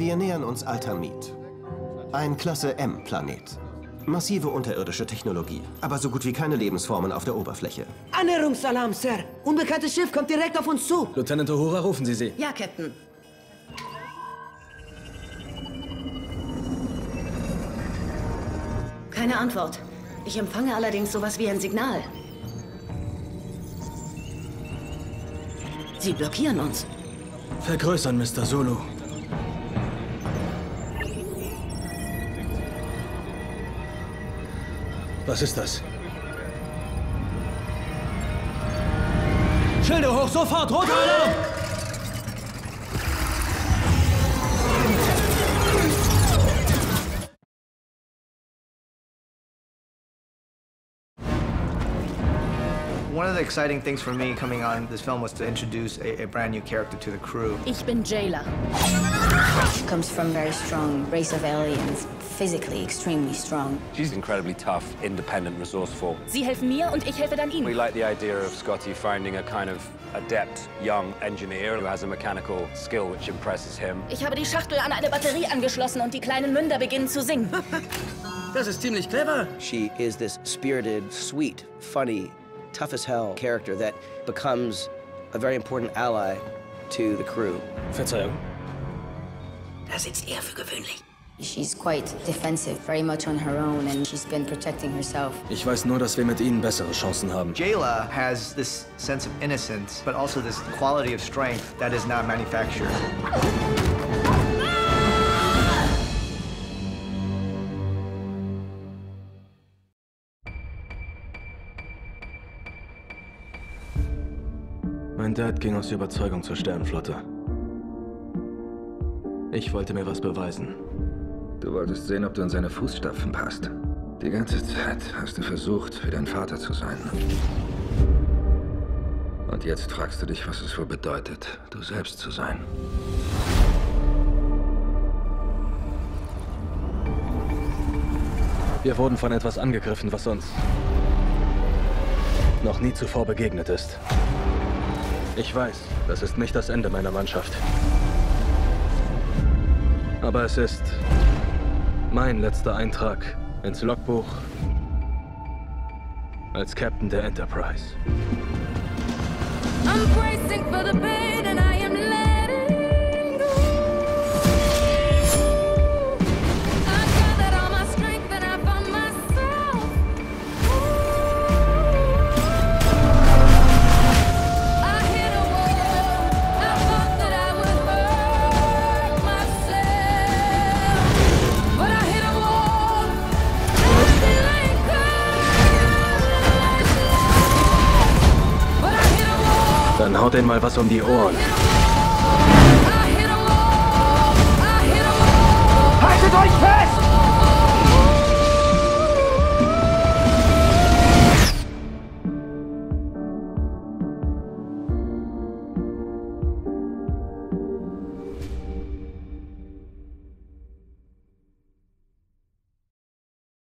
Wir nähern uns Altamid. Ein Klasse M-Planet. Massive unterirdische Technologie, aber so gut wie keine Lebensformen auf der Oberfläche. Annäherungsalarm, Sir. Unbekanntes Schiff kommt direkt auf uns zu. Lieutenant Uhura, rufen Sie sie. Ja, Captain. Keine Antwort. Ich empfange allerdings sowas wie ein Signal. Sie blockieren uns. Vergrößern, Mr. Zulu. Was ist das? Schilde hoch, sofort! Roter Alarm! One of the exciting things for me coming on this film was to introduce a brand new character to the crew. Ich bin Jayla. Comes from a very strong race of aliens, physically extremely strong. She's incredibly tough, independent, resourceful. Sie helfen mir und ich helfe dann We Ihnen. like the idea of Scotty finding a kind of adept young engineer who has a mechanical skill which impresses him. Ich habe die Schachtel an eine Batterie angeschlossen und die kleinen Münder beginnen zu singen. Das ist ziemlich clever. She is this spirited, sweet, funny, tough as hell character that becomes a very important ally to the crew. Verzeihung. Da sitzt er für gewöhnlich. She's quite defensive, very much on her own, and she's been protecting herself. Ich weiß nur, dass wir mit Ihnen bessere Chancen haben. Jayla has this sense of innocence, but also this quality of strength that is not manufactured. Mein Dad ging aus Überzeugung zur Sternenflotte. Ich wollte mir was beweisen. Du wolltest sehen, ob du in seine Fußstapfen passt. Die ganze Zeit hast du versucht, wie dein Vater zu sein. Und jetzt fragst du dich, was es wohl bedeutet, du selbst zu sein. Wir wurden von etwas angegriffen, was uns noch nie zuvor begegnet ist. Ich weiß, das ist nicht das Ende meiner Mannschaft. Aber es ist mein letzter Eintrag ins Logbuch als Captain der Enterprise. I'm bracing for the pain and I am letting go. I gathered all my strength and I found myself. I hit a wall. I thought that I would hurt myself, but I hit a wall. I still ain't good. But I hit a wall. Dann haut denen mal was um die Ohren. Haltet euch fest!